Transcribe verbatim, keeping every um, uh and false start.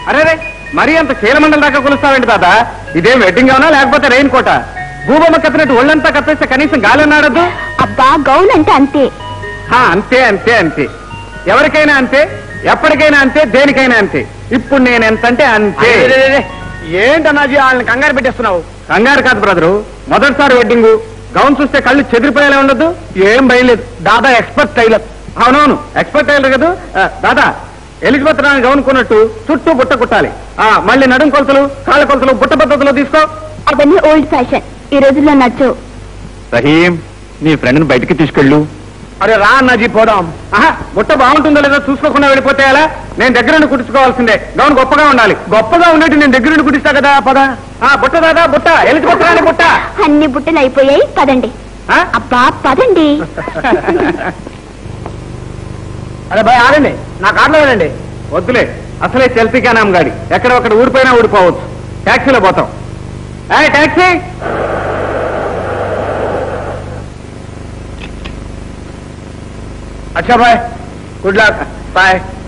అరే రే మరీ అంత చీలమండల దాకా కొలుస్తావేంటి దాదా? ఇదేం వెడ్డింగ్ అవునా లేకపోతే రెయిన్ కోట? భూబొమ్మ కప్పినట్టు ఒళ్ళంతా కప్పేస్తే కనీసం గాలి నాడద్దు. అబ్బా గౌన్ అంటే అంతే. అంతే అంతే అంతే, ఎవరికైనా అంతే, ఎప్పటికైనా అంతే, దేనికైనా అంతే. ఇప్పుడు నేను ఎంతంటే అంతే. ఏంటన్నాజీ వాళ్ళని కంగారు పెట్టేస్తున్నావు? కంగారు కాదు బ్రదరు, మొదటిసారి వెడ్డింగ్ గౌన్ చూస్తే కళ్ళు చెదిరిపోయేలా ఉండదు. ఏం భయలేదు, దాదా ఎక్స్పర్ట్ టైలర్. అవునవును ఎక్స్పర్ట్ టైలర్ కదా దాదా. ఎలిజబెత్ రాణి గౌన్ కొన్నట్టు చుట్టూ బుట్ట కుట్టాలి. ఆ మళ్ళీ నడుం కొలతలు, కాళ్ళ కొలతలు బుట్ట పద్ధతిలో తీసుకో. అవన్నీ ఓల్డ్ ఫ్యాషన్, ఈ రోజుల్లో నచ్చు. రహీం, నీ ఫ్రెండ్ని బయటికి తీసుకెళ్ళు. అరే రా అన్నాజీ పోదాం. ఆహా, బుట్ట బాగుంటుందో లేదో చూసుకోకుండా వెళ్ళిపోతే ఎలా? నేను దగ్గరుండి కుట్టించుకోవాల్సిందే. గౌన్ గొప్పగా ఉండాలి. గొప్పగా ఉన్నట్టు నేను దగ్గరుండి కుట్టిస్తా కదా, పద. ఆ బుట్ట దాదా బుట్ట, ఎలిజబెత్ రాణి బుట్ట. అన్ని బుట్టలు అయిపోయాయి, పదండి. అబ్బా పదండి. అరే భయ్ ఆగండి, నా కార్లో వెళ్ళండి. వద్దులే, అసలే చల్తీకా నామ్ గాడి, ఎక్కడ ఒకటి ఊరిపోయినా ఊడిపోవచ్చు. ట్యాక్సీలో పోతాం. ఏ ట్యాక్సీ, అచ్చా బాయ్, గుడ్ లక్, బాయ్.